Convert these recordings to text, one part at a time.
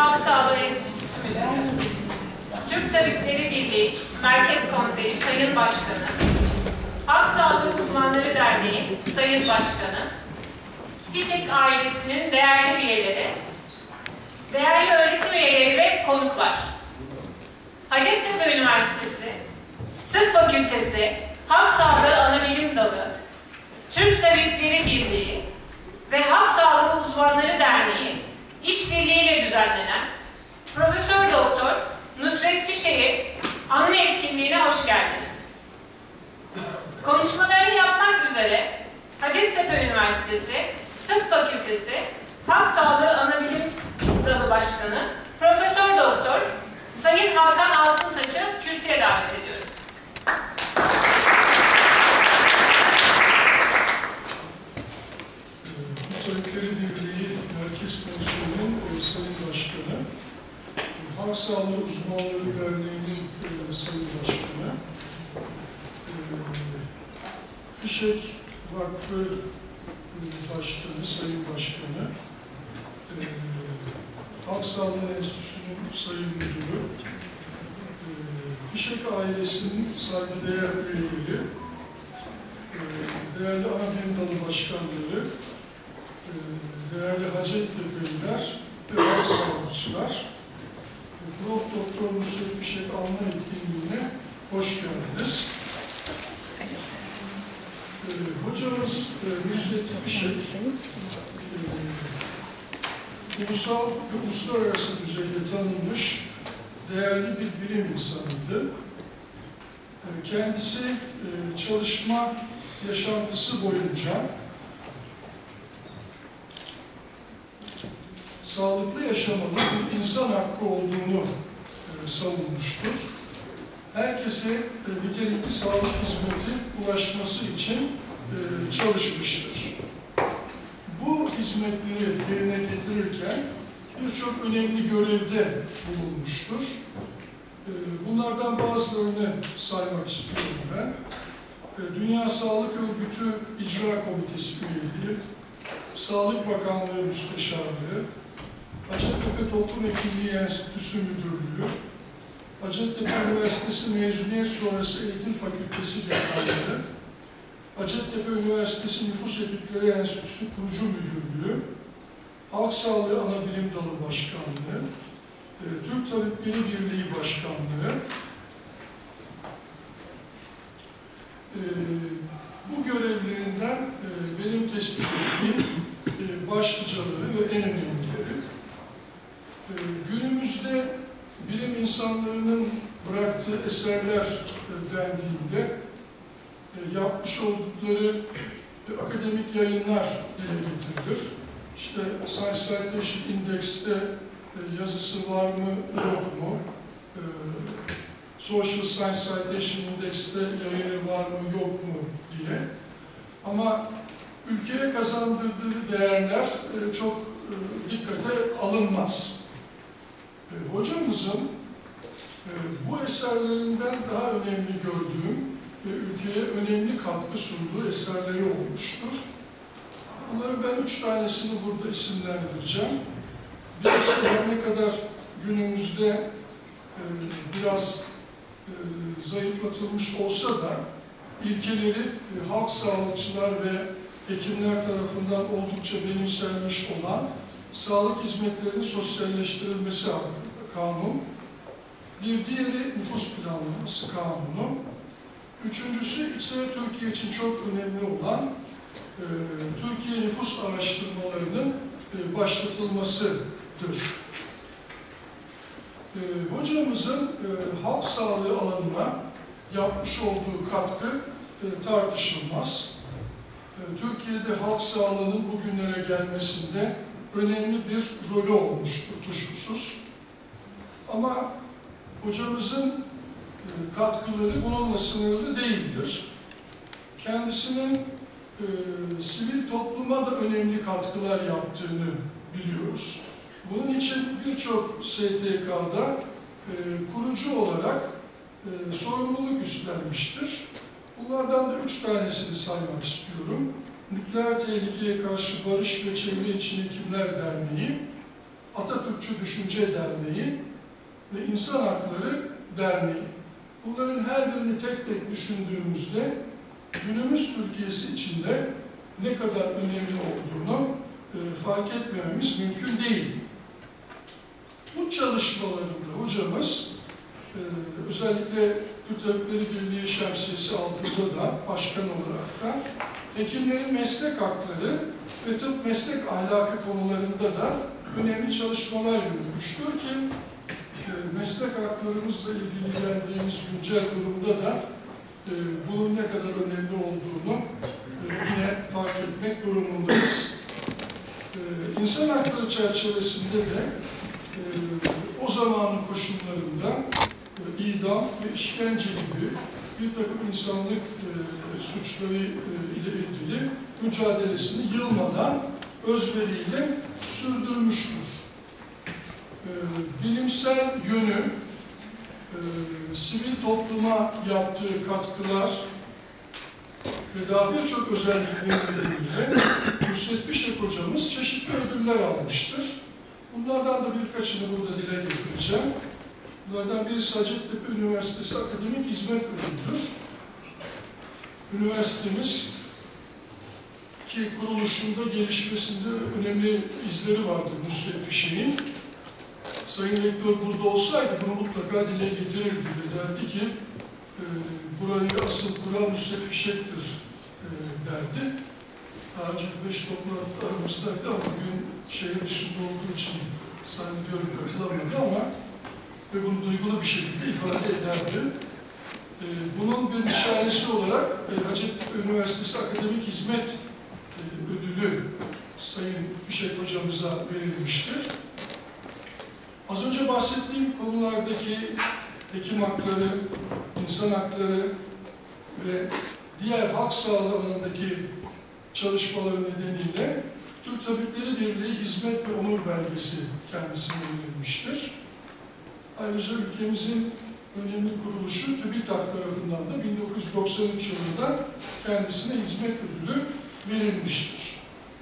Halk Sağlığı Enstitüsü Müdürü, Türk Tabipleri Birliği Merkez Konseyi Sayın Başkanı, Halk Sağlığı Uzmanları Derneği Sayın Başkanı, Fişek ailesinin değerli üyeleri, değerli öğretim üyeleri ve konuklar, Hacettepe Üniversitesi, Tıp Fakültesi, Halk Sağlığı Anabilim Dalı, Türk Tabipleri Birliği ve Halk Sağlığı Uzmanları Derneği işbirliğiyle düzenlenen Profesör Doktor Nusret Fişek'i anma etkinliğine hoş geldiniz. Konuşmalarını yapmak üzere Hacettepe Üniversitesi Tıp Fakültesi Halk Sağlığı Anabilim Dalı Başkanı Profesör Doktor Sayın Hakan Altıntaş'ı kürsüye davet ediyorum. Tabipleri Birliği Merkez Konseyi'nin Sayın Başkanı, Halk Sağlığı Uzmanları Derneği'nin Sayın Başkanı, Fişek Vakfı Başkanı, Sayın Başkanı, Halk Sağlığı Enstitüsü'nün Sayın Müdürü, Fişek ailesinin saygıdeğer üyeleri, değerli Anabilim Dalı Başkanları, değerli Hacettepe'liler ve halk sağlıkçılar, Prof. Doktor Nusret Fişek anma etkinliğine hoş geldiniz. Hocamız Nusret Fişek, ulusal ve uluslararası düzeyde tanınmış değerli bir bilim insanıydı. Kendisi çalışma yaşantısı boyunca sağlıklı yaşamanın bir insan hakkı olduğunu savunmuştur. Herkese nitelikli sağlık hizmeti ulaşması için çalışmıştır. Bu hizmetleri yerine getirirken birçok önemli görevde bulunmuştur. Bunlardan bazılarını saymak istiyorum ben. Dünya Sağlık Örgütü İcra Komitesi üyeliği, Sağlık Bakanlığı Müsteşarlığı, Hacettepe Toplum Hekimliği Enstitüsü Müdürlüğü, Hacettepe Üniversitesi Mezuniyet Sonrası Eğitim Fakültesi Dekanlığı, Hacettepe Üniversitesi Nüfus Etütleri Enstitüsü Kurucu Müdürlüğü, Halk Sağlığı Anabilim Dalı Başkanlığı, Türk Tabipleri Birliği Başkanlığı, bu görevlerinden benim tespit ettiğim başlıcaları ve en önemlileri. Günümüzde bilim insanlarının bıraktığı eserler dendiğinde yapmış oldukları akademik yayınlar dile getirilir. İşte Science Citation Index'te yazısı var mı, yok mu? Social Science Citation Index'te yayını var mı, yok mu diye. Ama ülkeye kazandırdığı değerler çok dikkate alınmaz. Hocamızın bu eserlerinden daha önemli gördüğüm ve ülkeye önemli katkı sunduğu eserleri olmuştur. Bunların ben 3 tanesini burada isimlendireceğim. Birisi her ne kadar günümüzde biraz zayıflatılmış olsa da ilkeleri halk sağlıkçılar ve hekimler tarafından oldukça benimsenmiş olan sağlık hizmetlerinin sosyalleştirilmesi hakkında kanun. Bir diğeri nüfus planlaması kanunu. Üçüncüsü ise Türkiye için çok önemli olan Türkiye nüfus araştırmalarının başlatılmasıdır. Hocamızın halk sağlığı alanına yapmış olduğu katkı tartışılmaz. Türkiye'de halk sağlığının bugünlere gelmesinde önemli bir rolü olmuştur kuşkusuz. Ama hocamızın katkıları bununla sınırlı değildir. Kendisinin sivil topluma da önemli katkılar yaptığını biliyoruz. Bunun için birçok STK'da kurucu olarak sorumluluk üstlenmiştir. Bunlardan da 3 tanesini saymak istiyorum. Nükleer Tehlikeye Karşı Barış ve Çevre İçin Hekimler Derneği, Atatürk Hukukçu Düşünce Derneği ve İnsan Hakları Derneği. Bunların her birini tek tek düşündüğümüzde günümüz Türkiye'si içinde ne kadar önemli olduğunu fark etmememiz mümkün değil. Bu çalışmalarında hocamız özellikle Türk Tabipleri Birliği Şemsiyesi altında da başkan olarak da hekimlerin meslek hakları ve tıp meslek ahlakı konularında da önemli çalışmalar yürütmüştür ki meslek haklarımızla ilgili geldiğimiz güncel durumda da bunun ne kadar önemli olduğunu yine fark etmek durumundayız. İnsan hakları çerçevesinde de o zamanın koşullarında idam ve işkence gibi bir takım insanlık suçları ile ilgili mücadelesini yılmadan özveriyle sürdürmüştür. Bilimsel yönü, sivil topluma yaptığı katkılar ve daha birçok özellikleriyle ilgili Nusret Fişek hocamız çeşitli ödüller almıştır. Bunlardan da birkaçını burada dile getireceğim. Bunlardan birisi Hacettepe Üniversitesi Akademik Hizmet Ödülü'dür. Üniversitemiz ki kuruluşunda, gelişmesinde önemli izleri vardır Nusret Fişek'in. Sayın Rektör burada olsaydı bunu mutlaka dile getirirdi ve derdi ki burayı asıl kuran Nusret Fişek'tir derdi. Daha önce 5 toplantılarımızdaydı ama bugün şehir dışında olduğu için zannediyorum katılamadı ama ve bunu duygulu bir şekilde ifade ederdi. Bunun bir nişanesi olarak Hacettepe Üniversitesi Akademik Hizmet Ödülü Sayın Fişek hocamıza verilmiştir. Az önce bahsettiğim konulardaki hekim hakları, insan hakları ve diğer halk sağlığı alanındaki çalışmaları nedeniyle Türk Tabipleri Birliği Hizmet ve Onur Belgesi kendisine verilmiştir. Ayrıca ülkemizin önemli kuruluşu TÜBİTAK tarafından da 1993 yılında kendisine hizmet ödülü verilmiştir.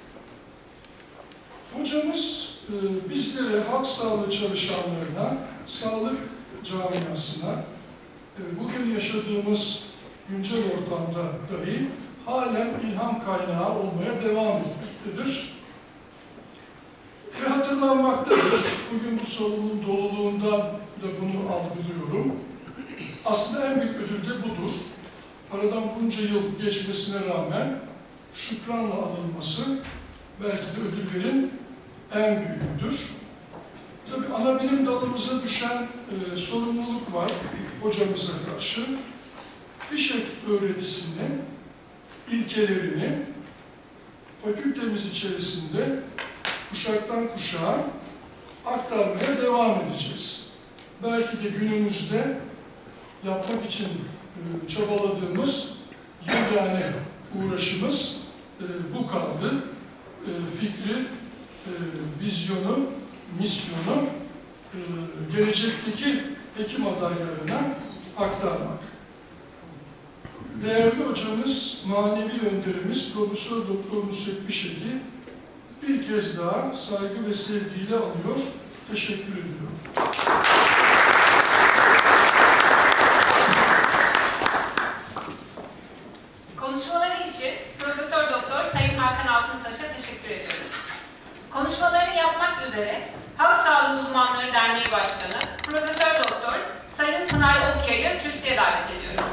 Hocamız bizlere, halk sağlığı çalışanlarına, sağlık camiasına, bugün yaşadığımız güncel ortamda dahi halen ilham kaynağı olmaya devam etmektedir. Ve hatırlanmaktadır. Bugün bu salonun doluluğundan da bunu algılıyorum. Aslında en büyük ödül de budur. Aradan bunca yıl geçmesine rağmen şükranla anılması belki de ödüllerin en büyüğüdür. Tabii ana bilim dalımıza düşen sorumluluk var hocamıza karşı. Fişek öğretisini, ilkelerini fakültemiz içerisinde kuşaktan kuşağa aktarmaya devam edeceğiz. Belki de günümüzde yapmak için çabaladığımız yegane uğraşımız bu kaldı. Fikri, vizyonu, misyonu gelecekteki hekim adaylarına aktarmak. Değerli hocamız, manevi önderimiz Profesör Doktor Nusret Fişek'i bir kez daha saygı ve sevgiyle anıyor. Teşekkür ediyorum. Konuşmaları için Profesör Doktor Sayın Hakan Altıntaş'a teşekkür ediyoruz. Konuşmalarını yapmak üzere Halk Sağlığı Uzmanları Derneği Başkanı Profesör Doktor Sayın Pınar Okya'yı kürsüye davet ediyorum.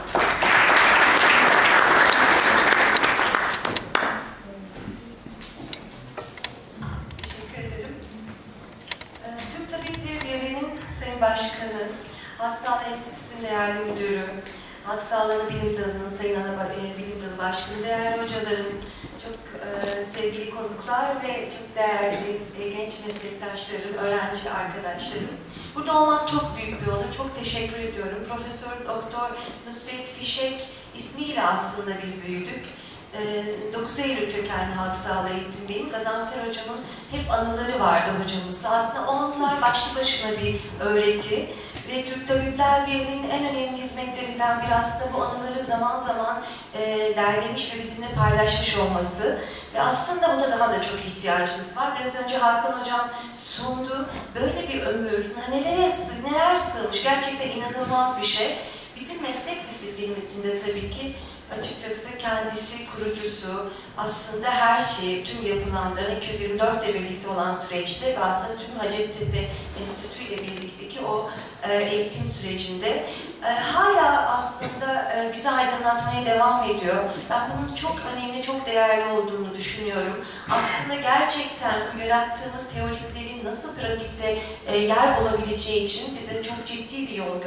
Teşekkür ederim. Türk Tabipleri Birliği'nin Sayın Başkanı, Halk Sağlığı Enstitüsü'nün değerli müdürü, Halk Sağlığı Bilim Dalı'nın Sayın Bilim Dalı Başkanı, değerli hocalarım, çok sevgili konuklar ve çok değerli genç meslektaşlarım, öğrenci arkadaşlarım. Burada olmak çok büyük bir onur. Çok teşekkür ediyorum. Profesör Doktor Nusret Fişek ismiyle aslında biz büyüdük. 9 Eylül kökenli halk sağlığı eğitimdeyim. Gazanfer hocamın hep anıları vardı hocamızda. Aslında o anılar başlı başına bir öğreti. Ve Türk Tabipler Birliği'nin en önemli hizmetlerinden biri aslında bu anıları zaman zaman derlemiş ve bizimle paylaşmış olması. Ve aslında buna daha da çok ihtiyacımız var. Biraz önce Hakan Hocam sundu. Böyle bir ömür, neler sığmış, gerçekten inanılmaz bir şey. Bizim meslek disiplinimizde tabii ki açıkçası kendisi kurucusu, aslında her şeyi, tüm yapılanların 224 ile birlikte olan süreçte ve aslında tüm Hacettepe Enstitü ile birlikteki o eğitim sürecinde hala aslında bizi aydınlatmaya devam ediyor. Ben bunun çok önemli, çok değerli olduğunu düşünüyorum. Aslında gerçekten yarattığımız teoriklerin nasıl pratikte yer bulabileceği için bize çok ciddi bir yol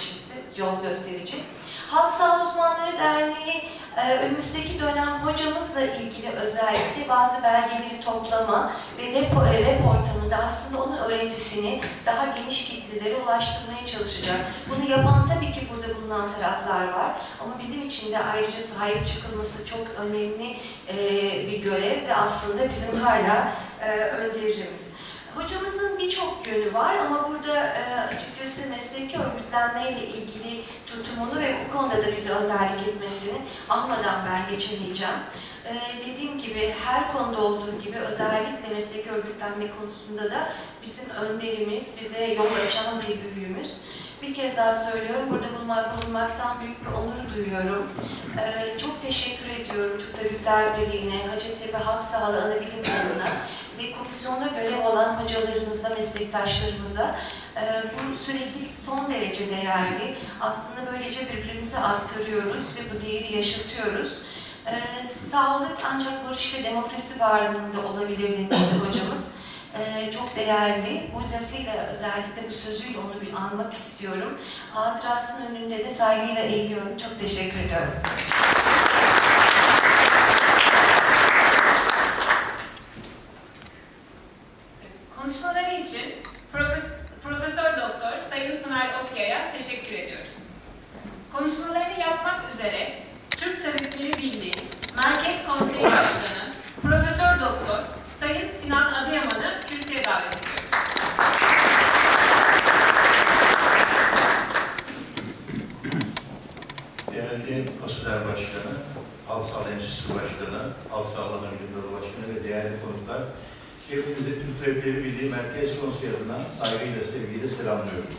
gösterici. Halk Sağlığı Uzmanları Derneği önümüzdeki dönem hocamızla ilgili özellikle bazı belgeleri toplama ve web ortamında aslında onun öğretisini daha geniş kitlelere ulaştırmaya çalışacak. Bunu yapan tabii ki burada bulunan taraflar var ama bizim için de ayrıca sahip çıkılması çok önemli bir görev ve aslında bizim hala önderimiz. Hocamızın birçok yönü var ama burada açıkçası mesleki örgütlenmeyle ilgili tutumunu ve bu konuda da bize önderlik etmesini anmadan ben geçemeyeceğim. Dediğim gibi her konuda olduğu gibi özellikle mesleki örgütlenme konusunda da bizim önderimiz, bize yol açan bir büyüğümüz. Bir kez daha söylüyorum, burada bulunmaktan büyük bir onur duyuyorum. Çok teşekkür ediyorum Türk Tabipler Birliği'ne, Hacettepe Halk Sağlığı Anabilim Dalı'na ve komisyonda görev olan hocalarımıza, meslektaşlarımıza. Bu süreklilik son derece değerli. Aslında böylece birbirimize aktarıyoruz ve bu değeri yaşatıyoruz. Sağlık ancak barış ve demokrasi varlığında olabilir demişti hocamız. Çok değerli. Bu lafıyla özellikle bu sözüyle onu bir anmak istiyorum. Hatırasının önünde de saygıyla eğiliyorum. Çok teşekkür ediyorum. Konuşmaları için Profesör Doktor Sayın Pınar Okya'ya teşekkür ediyoruz. Konuşmalarını yapmak üzere Türk Tabipleri Birliği Merkez Konseyi Başkanı Profesör Doktor Sayın Sinan Adıyaman'ı kürsüye davet ediyorum. Değerli Kasider Başkanı, Halk Sağlığı Enstitüsü Başkanı, Halk Sağlığı Anabilim Dalı Başkanı ve değerli konuklar, hepinizi Türk Tabipleri Birliği Merkez Konseyi adına saygıyla, sevgiyle selamlıyorum.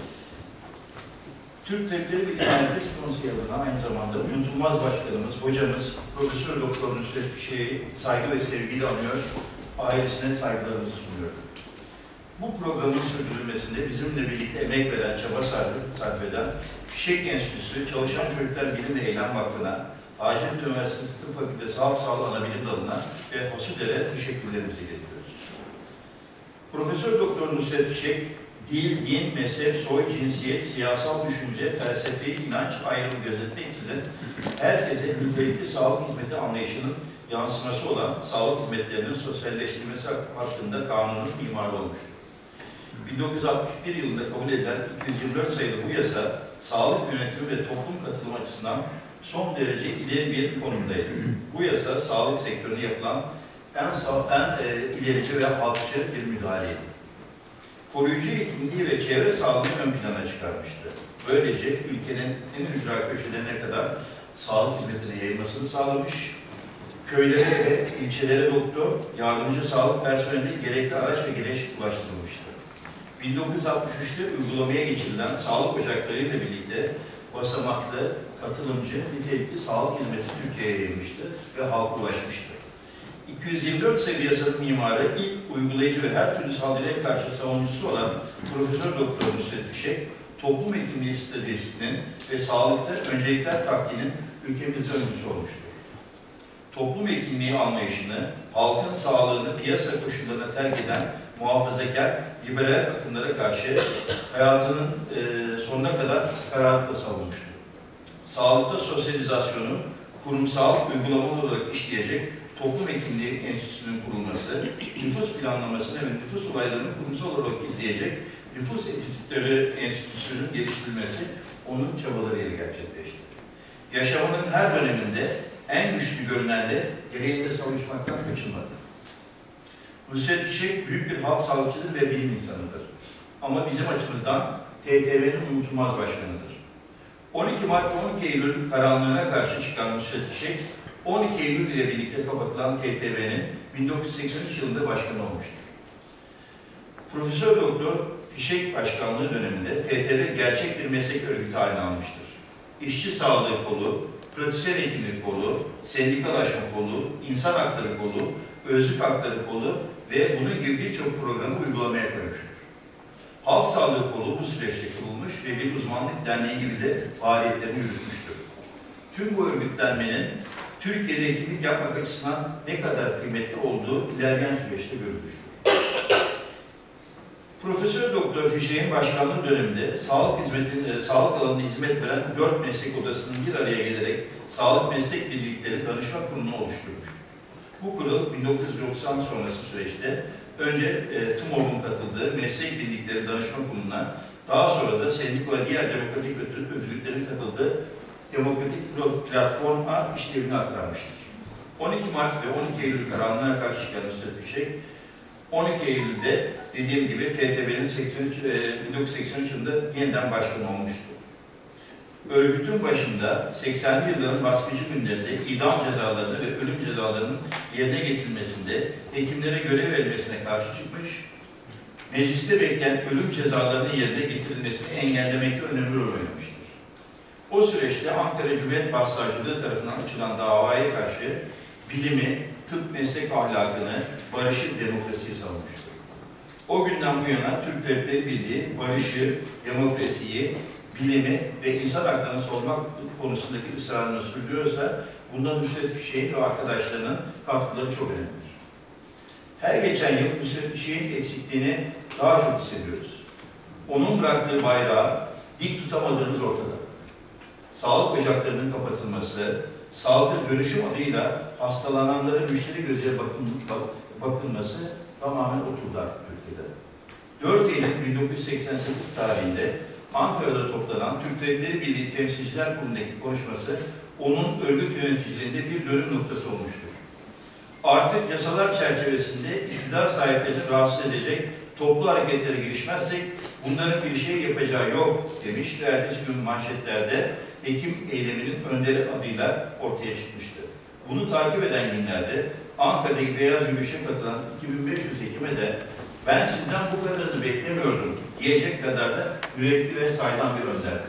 Türk Tabipleri Birliği Merkez Konseyi adına aynı zamanda unutulmaz başkanımız, hocamız, Profesör Doktor Nusret Fişek'i saygı ve sevgiyle anıyor, ailesine saygılarımızı sunuyorum. Bu programın sürdürülmesinde bizimle birlikte emek veren, çaba sarf eden Fişek Enstitüsü, Çalışan Çocuklar Bilim ve Eylem Vakfı'na, Hacettepe Üniversitesi Tıp Fakültesi Halk Sağlığı Anabilim Dalı'na ve HOSÜDER'e teşekkürlerimizi iletiyoruz. Profesör Doktor Nusret Fişek, dil, din, mezhep, soy, cinsiyet, siyasal düşünce, felsefi, inanç ayrımı gözetmeksizin herkese nitelikli sağlık hizmeti anlayışının yansıması olan sağlık hizmetlerinin sosyalleştirilmesi hakkında kanunun mimarı olmuştur. 1961 yılında kabul edilen 224 sayılı bu yasa, sağlık yönetimi ve toplum katılımı açısından son derece ileri bir konumdaydı. Bu yasa, sağlık sektörüne yapılan en ilerici ve halkçı bir müdahaleydi. Koruyucu hekimliği ve çevre sağlığını ön plana çıkarmıştı. Böylece ülkenin en ücra köşelerine kadar sağlık hizmetine yayılmasını sağlamış, köylere ve ilçelere doktor, yardımcı sağlık personeli gerekli araç ve gereç ulaştırılmıştı. 1963'te uygulamaya geçirilen sağlık ocakları ile birlikte basamaklı, katılımcı, nitelikli sağlık hizmeti Türkiye'ye yayılmıştı ve halka ulaşmıştı. 224 sayılı yasanın mimarı, ilk uygulayıcı ve her türlü saldırıya karşı savunucusu olan Profesör Doktor Nusret Fişek, toplum hekimliği stratejisinin ve sağlıkta öncelikler taktiğinin ülkemizde öncüsü olmuştur. Toplum hekimliği anlayışını, halkın sağlığını piyasa koşullarına terk eden muhafazakar, liberal akımlara karşı hayatının sonuna kadar kararlılıkla savunmuştur. Sağlıkta sosyalizasyonu kurumsal uygulamalı olarak işleyecek Toplum Hekimliği Enstitüsü'nün kurulması, nüfus planlamasını ve nüfus olaylarını kurumsal olarak izleyecek Nüfus Etütleri Enstitüsü'nün geliştirilmesi onun çabalarıyla gerçekleşti. Yaşamının her döneminde en güçlü görünenle gereğinde savaşmaktan kaçınmadı. Nusret Fişek büyük bir halk sağlıkçıdır ve bilim insanıdır. Ama bizim açımızdan TTV'nin unutulmaz başkanıdır. 12 Mart 12 Eylül karanlığına karşı çıkan Nusret Fişek, 12 Eylül ile birlikte kapatılan TTV'nin 1983 yılında başkanı olmuştur. Profesör Doktor Fişek başkanlığı döneminde TTV gerçek bir meslek örgütü haline almıştır. İşçi sağlığı kolu, pratisyen hekimlik kolu, sendikalaşma kolu, insan hakları kolu, özlük hakları kolu ve bunun gibi birçok programı uygulamaya koymuştur. Halk sağlığı kolu bu süreçte kurulmuş ve bir uzmanlık derneği gibi de faaliyetlerini yürütmüştür. Tüm bu örgütlenmenin Türkiye'de hekimlik yapmak açısından ne kadar kıymetli olduğu ilerleyen süreçte görülmüştür. Profesör Doktor Fişek'in başkanlığı döneminde sağlık alanında hizmet veren 4 meslek odasının bir araya gelerek Sağlık Meslek Birlikleri Danışma Kurulu'nu oluşturmuştur. Bu kurul 1990 sonrası süreçte önce TUMOV'un katıldığı Meslek Birlikleri Danışma Kurulu'na, daha sonra da sendik ve diğer demokratik örgütlerin katıldığı Demokratik Platform'a işlevini aktarmıştır. 12 Mart ve 12 Eylül karanlığına karşı çıkan Nusret Fişek, 12 Eylül'de dediğim gibi TTV'nin 1983 yılında yeniden başkanı olmuştu. Örgütün başında 80'li yılların baskıcı günlerinde idam cezalarını ve ölüm cezalarının yerine getirilmesinde hekimlere görev verilmesine karşı çıkmış, mecliste bekleyen ölüm cezalarının yerine getirilmesini engellemekte önemli rol oynamıştır. O süreçte Ankara Cumhuriyet Başsavcılığı tarafından açılan davaya karşı bilimi, tıp meslek ahlakını, barışı, demokrasiyi savunmuştur. O günden bu yana Türk Tabipleri Birliği barışı, demokrasiyi, bilimi ve insan haklarını savunmak konusundaki ısrarını sürdürüyorsa, bundan Nusret Fişek'in ve arkadaşlarının katkıları çok önemlidir. Her geçen yıl Nusret Fişek'in eksikliğini daha çok hissediyoruz. Onun bıraktığı bayrağı dik tutamadığımız ortada. Sağlık ocaklarının kapatılması, sağlıklı dönüşüm adıyla hastalananların müşteri gözüyle bakılması tamamen oturdu artık Türkiye'de. 4 Eylül 1988 tarihinde Ankara'da toplanan Türk Tabipleri Birliği Temsilciler Kurulu'ndaki konuşması onun örgüt yöneticiliğinde bir dönüm noktası olmuştur. Artık yasalar çerçevesinde iktidar sahiplerini rahatsız edecek toplu hareketlere girişmezsek bunların bir şey yapacağı yok demiş ve ertesi gün manşetlerde Ekim eyleminin önderi adıyla ortaya çıkmıştı. Bunu takip eden günlerde Ankara'daki beyaz yürüyüşe katılan 2500 hekime de ben sizden bu kadarını beklemiyordum diyecek kadar da yürekli ve saydam bir önderdi.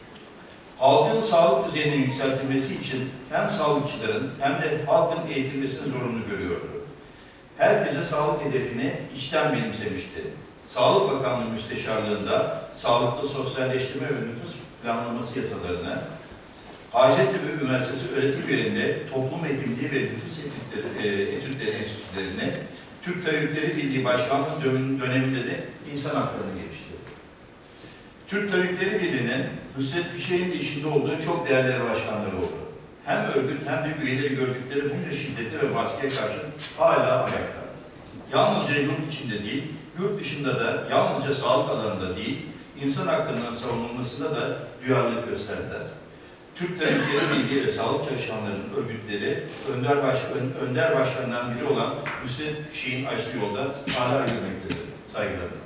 Halkın sağlık düzeyinin yükseltilmesi için hem sağlıkçıların hem de halkın eğitilmesini zorunlu görüyordu. Herkese sağlık hedefini içten benimsemişti. Sağlık Bakanlığı Müsteşarlığında sağlıklı sosyalleştirme ve nüfus planlaması yasalarını, Hacettepe Üniversitesi öğretim üyelerinde toplum hekimliği ve nüfus etütleri enstitülerini, Türk Tabipleri Birliği Başkanlığı döneminde de insan haklarını geliştirdi. Türk Tabipleri Birliği'nin Nusret Fişek'in de içinde olduğu çok değerli başkanları oldu. Hem örgüt hem de üyeleri gördükleri bunca şiddete ve baskıya karşı hala ayakta. Yalnızca yurt içinde değil, yurt dışında da yalnızca sağlık alanında değil, insan haklarının savunulmasında da duyarlılık gösterdiler. Türk Tabipleri Birliği ve sağlık çalışanlarının örgütleri önder başkanlarından biri olan Nusret Fişek'in açtığı yolda hala yürümektedir. Saygılarımla.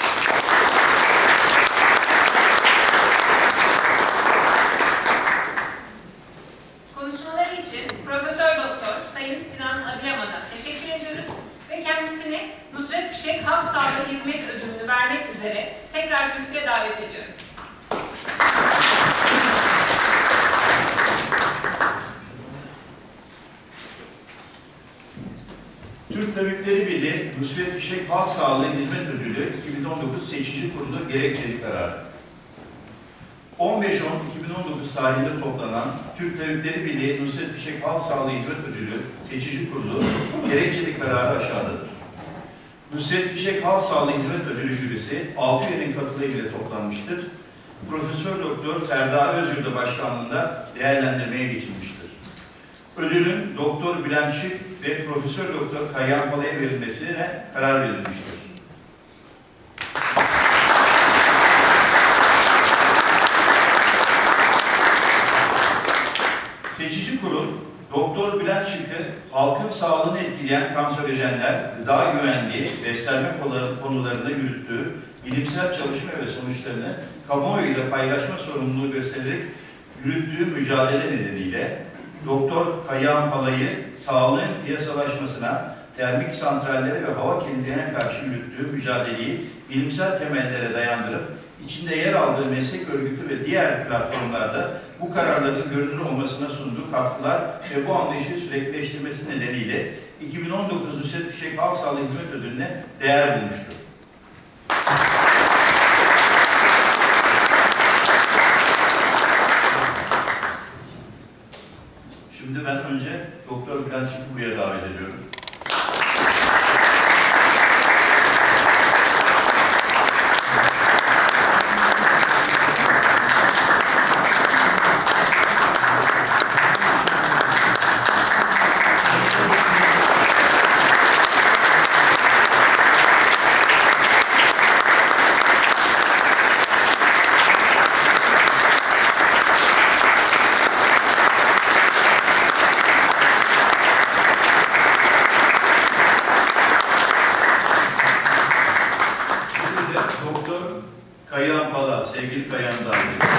Konuşmaları için Profesör Doktor Sayın Sinan Adıyaman'a teşekkür ediyoruz ve kendisini Nusret Fişek Halk Sağlığı Hizmet Ödülünü vermek üzere tekrar kürsüye davet ediyorum. Türk Tabipleri Birliği Nusret Fişek Halk Sağlığı Hizmet Ödülü 2019 seçici kurulu gerekçeli kararı. 15-10-2019 tarihinde toplanan Türk Tabipleri Birliği Nusret Fişek Halk Sağlığı Hizmet Ödülü seçici kurulu gerekçeli kararı aşağıdadır. Nusret Fişek Halk Sağlığı Hizmet Ödülü jürisi 6 üyenin katılımıyla toplanmıştır. Profesör Doktor Ferda Özyurda başkanlığında değerlendirmeye geçilmiştir. Ödülün Doktor Bülent Şık ve Profesör Doktor Kayhan Palay'a verilmesine karar verilmiştir. Seçici kurul beslenme konularında yürüttüğü bilimsel çalışma ve sonuçlarını kamuoyuyla paylaşma sorumluluğu göstererek yürüttüğü mücadele nedeniyle Doktor Kayıhan Palay'ı sağlığın piyasalaşmasına, termik santrallere ve hava kirliliğine karşı yürüttüğü mücadeleyi bilimsel temellere dayandırıp içinde yer aldığı meslek örgütü ve diğer platformlarda bu kararların görünür olmasına sunduğu katkılar ve bu anlayışı süreklileştirmesi nedeniyle 2019 Nusret Fişek Halk Sağlığı Hizmet Ödülü'ne değer bulmuştur. Şimdi ben önce Doktor Bülent Çift'i buraya davet ediyorum. Kayıhan Pala, sevgili Kayıhan'ı davet ediyorum.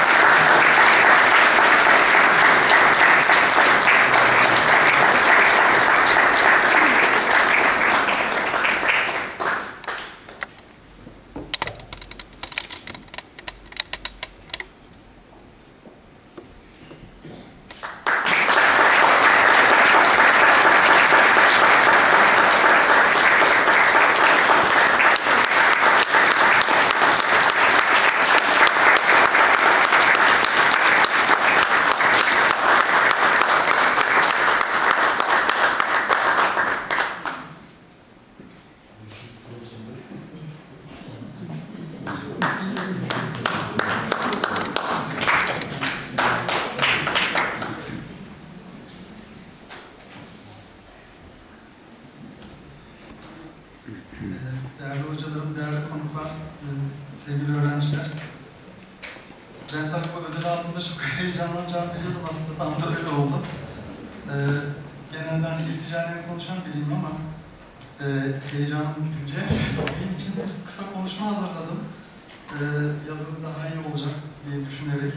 Değerli hocalarım, değerli konuklar, sevgili öğrenciler. Ben tabii bu ödül aldığımda çok heyecanlanacağımı biliyordum, aslında tam da öyle oldu. Genelde hani ilticayla konuşan biriyim ama heyecanım bitince benim için bir kısa konuşma hazırladım. Yazılı daha iyi olacak diye düşünerek.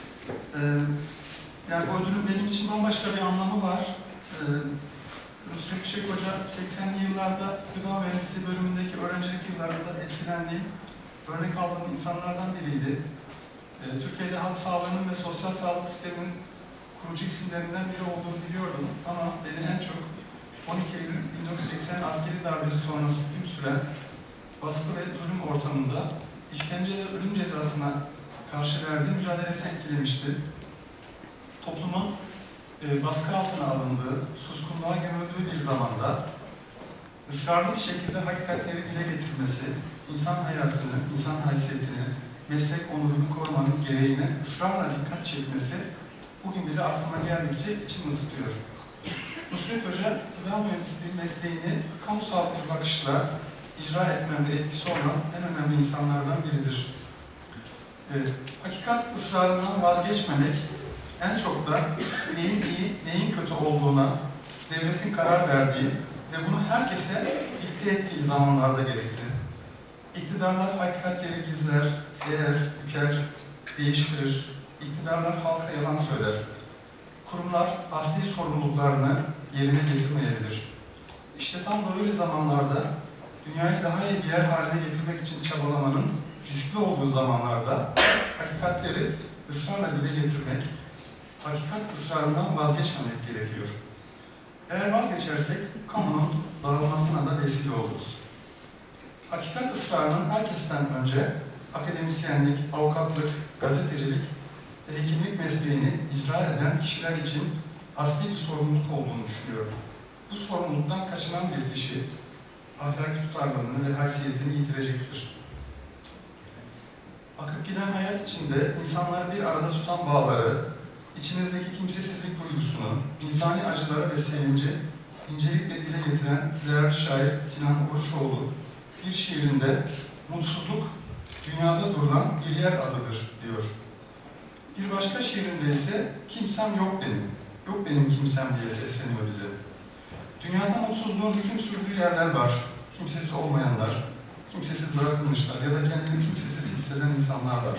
Yani bu ödülün benim için bambaşka bir anlamı var. Nusret Fişek Hoca 80'li yıllarda gıda mühendisliği bölümündeki öğrencilik yıllarında etkilendiğim, örnek aldığım insanlardan biriydi. Türkiye'de halk sağlığının ve sosyal sağlık sisteminin kurucu isimlerinden biri olduğunu biliyordum ama beni en çok 12 Eylül 1980 askeri darbesi sonrası hüküm süren baskı ve zulüm ortamında işkence ve ölüm cezasına karşı verdiği mücadelesi etkilemişti. Toplumun baskı altına alındığı, suskunluğa gömüldüğü bir zamanda ısrarlı bir şekilde hakikatleri dile getirmesi, insan hayatını, insan haysiyetini, meslek onurunu korumanın gereğine ısrarla dikkat çekmesi bugün bile aklıma geldikçe içim ısıtıyor. Nusret Hoca, gıda mühendisliği mesleğini kamusal bir bakışla icra etmemde etkisi olan en önemli insanlardan biridir. Hakikat ısrarından vazgeçmemek, en çok da neyin iyi, neyin kötü olduğuna devletin karar verdiği ve bunu herkese dikte ettiği zamanlarda gerekli. İktidarlar hakikatleri gizler, eğer, büker, değiştirir. İktidarlar halka yalan söyler. Kurumlar asli sorumluluklarını yerine getirmeyebilir. İşte tam da öyle zamanlarda dünyayı daha iyi bir yer haline getirmek için çabalamanın riskli olduğu zamanlarda hakikatleri ısrarla dile getirmek, hakikat ısrarından vazgeçmemek gerekiyor. Eğer vazgeçersek kamunun dağılmasına da vesile oluruz. Hakikat ısrarının herkesten önce akademisyenlik, avukatlık, gazetecilik ve hekimlik mesleğini icra eden kişiler için asli bir sorumluluk olduğunu düşünüyorum. Bu sorumluluktan kaçınan bir kişi ahlaki tutarlılığını ve haysiyetini yitirecektir. Akıp giden hayat içinde insanları bir arada tutan bağları, İçinizdeki kimsesizlik duygusunu, insani acıları ve sevinci incelikle dile getiren değerli şair Sinan Oruçoğlu bir şiirinde mutsuzluk dünyada durulan bir yer adıdır diyor. Bir başka şiirinde ise kimsem yok benim, yok benim kimsem diye sesleniyor bize. Dünyada mutsuzluğun hüküm sürdüğü yerler var. kimsesi olmayanlar, kimsesiz bırakılmışlar ya da kendini kimsesiz hisseden insanlar var.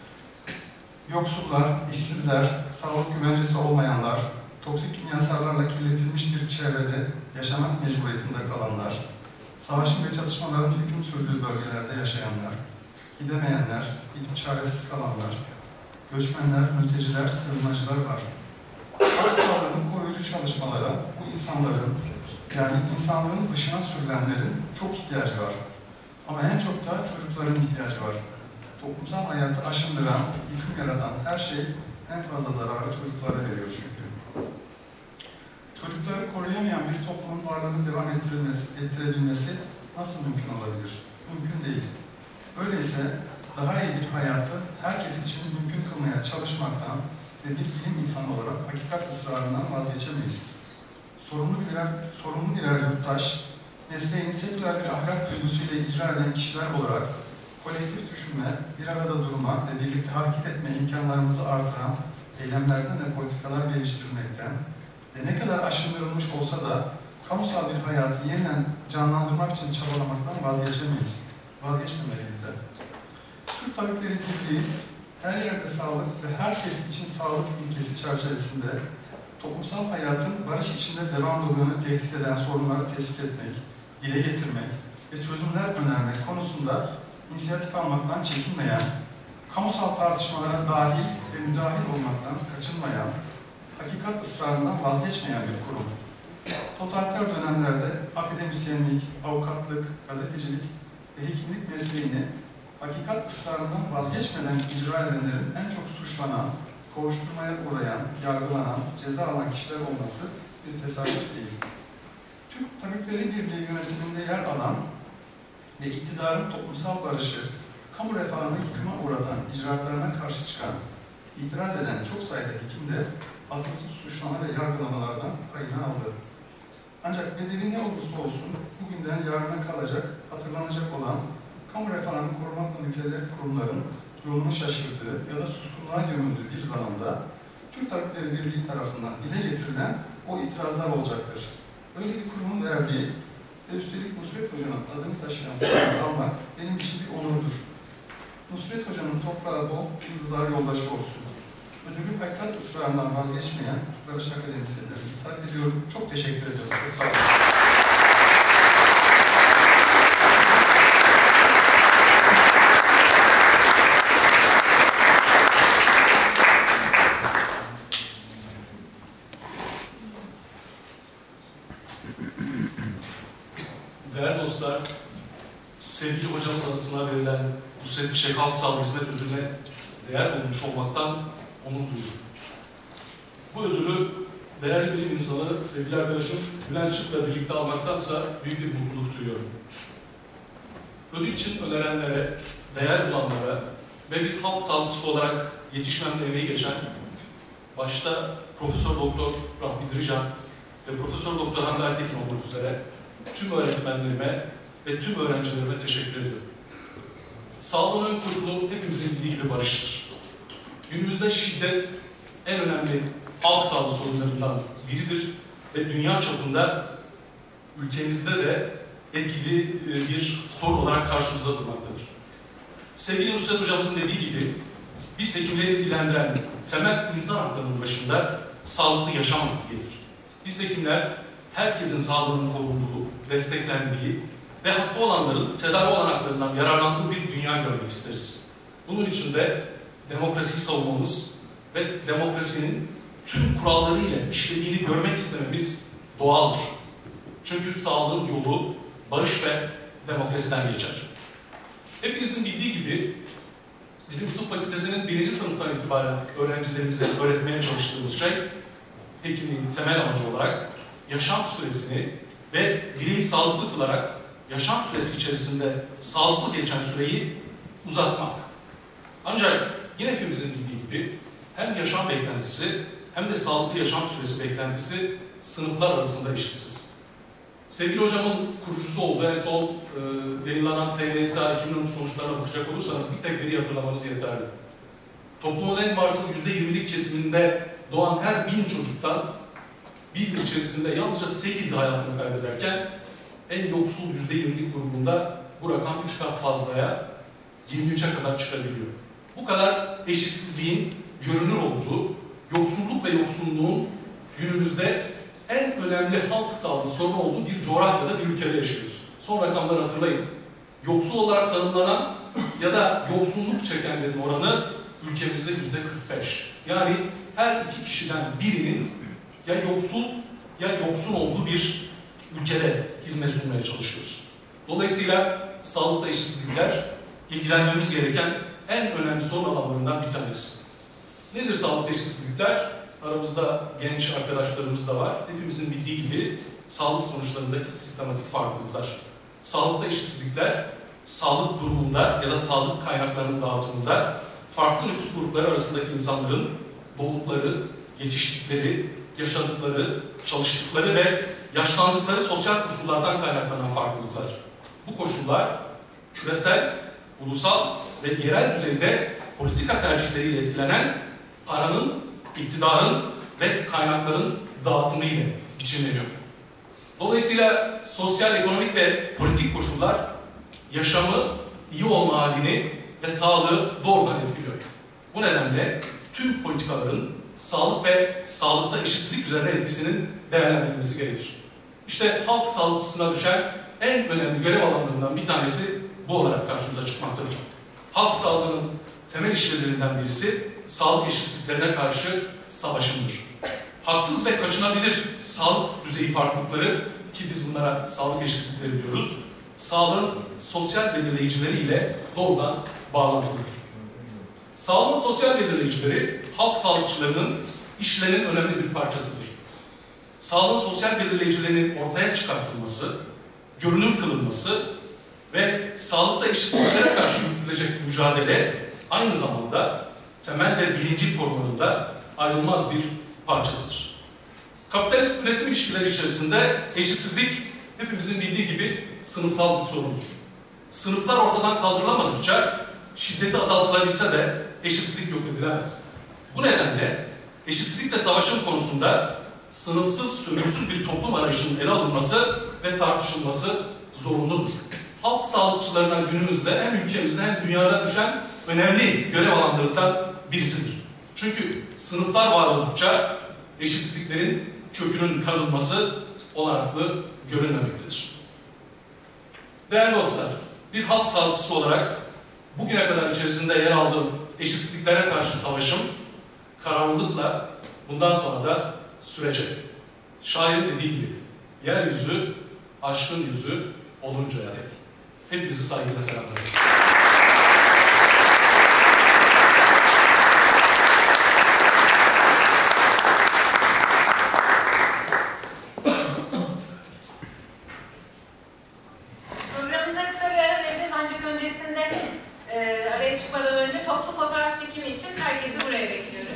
Yoksullar, işsizler, sağlık güvencesi olmayanlar, toksik kimyasallarla kirletilmiş bir çevrede yaşamak mecburiyetinde kalanlar, savaşın ve çatışmaların hüküm sürdüğü bölgelerde yaşayanlar, gidemeyenler, gidip çaresiz kalanlar, göçmenler, mülteciler, sığınmacılar var. Halk sağlığının koruyucu çalışmalara bu insanların, yani insanlığın dışına sürülenlerin çok ihtiyacı var. Ama en çok da çocukların ihtiyacı var. Toplumsal hayatı aşındıran, yıkım yaratan her şey en fazla zararı çocuklara veriyor çünkü. Çocukları koruyamayan bir toplumun varlığını devam ettirebilmesi nasıl mümkün olabilir? Mümkün değil. Öyleyse daha iyi bir hayatı herkes için mümkün kılmaya çalışmaktan ve bir bilim insanı olarak hakikat ısrarından vazgeçemeyiz. Sorumlu birer yurttaş, mesleğini seküler bir ahlak duygusuyla icra eden kişiler olarak kolektif düşünme, bir arada durma ve birlikte hareket etme imkanlarımızı artıran eylemlerden ve politikalar geliştirmekten ve ne kadar aşındırılmış olsa da kamusal bir hayatı yeniden canlandırmak için çabalamaktan vazgeçemeyiz. Vazgeçmemeliyiz de. Türk Tabipleri Birliği, her yerde sağlık ve herkes için sağlık ilkesi çerçevesinde toplumsal hayatın barış içinde devamlılığını tehdit eden sorunları tespit etmek, dile getirmek ve çözümler önermek konusunda inisiyatif almaktan çekinmeyen, kamusal tartışmalara dahil ve müdahil olmaktan kaçınmayan, hakikat ısrarından vazgeçmeyen bir kurum. Totaliter dönemlerde akademisyenlik, avukatlık, gazetecilik ve hekimlik mesleğini hakikat ısrarından vazgeçmeden icra edenlerin en çok suçlanan, kovuşturmaya uğrayan, yargılanan, ceza alan kişiler olması bir tesadüf değil. Türk Tabipleri Birliği yönetiminde yer alan ve iktidarın toplumsal barışı, kamu refahını yıkıma uğratan icraatlarına karşı çıkan, itiraz eden çok sayıda hekim de asılsız suçlama ve yargılamalardan payını aldı. Ancak bedeli ne olursa olsun bugünden yarına kalacak, hatırlanacak olan kamu refahını korumakla mükellef kurumların yolunu şaşırdığı ya da suskunluğa gömüldüğü bir zamanda Türk Tabipleri Birliği tarafından dile getirilen o itirazlar olacaktır. Böyle bir kurumun verdiği ve üstelik Nusret Hoca'nın adını taşıyan kararı almak benim için bir onurdur. Nusret Hoca'nın toprağı bol, yıldızlar yoldaşı olsun. Ödülü hakikat ısrarından vazgeçmeyen Barış Akademisyenlerine hitap ediyorum. Çok teşekkür ediyorum. Çok sağ olun. Değerli dostlar, sevgili hocamız arasına verilen Nusret Fişek Halk Sağlığı Hizmet Ödülü'ne değer bulmuş olmaktan onur duyuyorum. Bu ödülü değerli bilim insanı sevgili arkadaşım Bülent Şık'la birlikte almaktansa büyük bir mutluluk duyuyorum. Ödül için önerenlere, değer bulanlara ve bir halk sağlıkçısı olarak yetişmemde emeği geçen başta Profesör Doktor Rahmi Dirican ve Profesör Doktor Hande Aytekin olmak üzere tüm öğretmenlerime ve tüm öğrencilerime teşekkür ediyorum. Sağlığın ön koşulu hepimizin bildiği gibi barıştır. Günümüzde şiddet en önemli halk sağlığı sorunlarından biridir ve dünya çapında ülkemizde de etkili bir sorun olarak karşımızda durmaktadır. Sevgili Nusret Hocamızın dediği gibi biz hekimleri ilgilendiren temel insan haklarının başında sağlıklı yaşam gelir. Biz hekimler herkesin sağlığının korunduğu, desteklendiği ve hasta olanların tedavi olanaklarından yararlandığı bir dünya görmek isteriz. Bunun için de demokrasiyi savunmamız ve demokrasinin tüm kurallarıyla işlediğini görmek istememiz doğaldır. Çünkü sağlığın yolu barış ve demokrasiden geçer. Hepinizin bildiği gibi bizim tıp fakültesinin 1. sınıftan itibaren öğrencilerimize öğretmeye çalıştığımız şey hekimliğin temel amacı olarak yaşam süresini ve bireyi sağlıklı kılarak yaşam süresi içerisinde sağlıklı geçen süreyi uzatmak. Ancak yine hepimizin bildiği gibi hem yaşam beklentisi hem de sağlıklı yaşam süresi beklentisi sınıflar arasında eşitsiz. Sevgili hocamın kurucusu olduğu en son yayınlanan TNSA 2013 sonuçlarına bakacak olursanız bir tek veriyi hatırlamanız yeterli. Toplumun en varsıl %20'lik kesiminde doğan her 1000 çocuktan bir yıl içerisinde yalnızca 8'i hayatını kaybederken en yoksul %20'lik grubunda bu rakam 3 kat fazlaya, 23'e kadar çıkabiliyor. Bu kadar eşitsizliğin görünür olduğu, yoksulluk ve yoksunluğun günümüzde en önemli halk sağlığı sorunu olduğu bir coğrafyada, bir ülkede yaşıyoruz. Son rakamları hatırlayın. Yoksul olarak tanımlanan ya da yoksulluk çekenlerin oranı ülkemizde %45. Yani her 2 kişiden birinin ya yoksul ya yoksun olduğu bir ülkede hizmet sunmaya çalışıyoruz. Dolayısıyla sağlıkla eşitsizlikler ilgilenmemiz gereken en önemli sorun alanlarından bir tanesi. Nedir sağlıkla eşitsizlikler? Aramızda genç arkadaşlarımız da var. Hepimizin bildiği gibi sağlık sonuçlarındaki sistematik farklılıklar. Sağlıkta eşitsizlikler, sağlık durumunda ya da sağlık kaynaklarının dağıtımında farklı nüfus grupları arasındaki insanların doğdukları, yetiştikleri, yaşadıkları, çalıştıkları ve yaşlandıkları sosyal koşullardan kaynaklanan farklılıklar. Bu koşullar küresel, ulusal ve yerel düzeyde politika tercihleriyle etkilenen paranın, iktidarın ve kaynakların dağıtımı ile biçimleniyor. Dolayısıyla sosyal, ekonomik ve politik koşullar yaşamı, iyi olma halini ve sağlığı doğrudan etkiliyor. Bu nedenle tüm politikaların sağlık ve sağlıkta eşitsizlik üzerine etkisinin değerlendirilmesi gerekir. İşte halk sağlıkçısına düşen en önemli görev alanlarından bir tanesi bu olarak karşımıza çıkmaktadır. Halk sağlığının temel işlevlerinden birisi sağlık eşitsizliklerine karşı savaşımdır. Haksız ve kaçınabilir sağlık düzeyi farklılıkları, ki biz bunlara sağlık eşitsizlikleri diyoruz, sağlığın sosyal belirleyicileri ile doğrudan bağlantılıdır. Sağlığın sosyal belirleyicileri, halk sağlıkçılarının işlerinin önemli bir parçasıdır. Sağlığın sosyal belirleyicilerinin ortaya çıkartılması, görünür kılınması ve sağlıkta eşitsizliklere karşı yürütülecek mücadele aynı zamanda temel ve bilincil konularında ayrılmaz bir parçasıdır. Kapitalist üretim ilişkileri içerisinde eşitsizlik hepimizin bildiği gibi sınıfsal bir sorundur. Sınıflar ortadan kaldırılamadıkça şiddeti azaltılabilse de eşitsizlik yok edilemez. Bu nedenle eşitsizlikle savaşın konusunda sınıfsız, sömürüsüz bir toplum arayışının ele alınması ve tartışılması zorunludur. Halk sağlıkçılarına günümüzde hem ülkemizde hem dünyada düşen önemli görev alanlarından birisidir. Çünkü sınıflar var oldukça eşitsizliklerin kökünün kazınması olanaklı görünmemektedir. Değerli dostlar, bir halk sağlıkçısı olarak bugüne kadar içerisinde yer aldığım eşitsizliklere karşı savaşım kararlılıkla bundan sonra da sürecek. Şairin dediği gibi, yeryüzü aşkın yüzü oluncaya dek. Hepinizi saygıyla selamlarım. Programımıza kısa bir ara vereceğiz ancak öncesinde araya çıkmadan önce toplu fotoğraf çekimi için herkesi buraya bekliyoruz.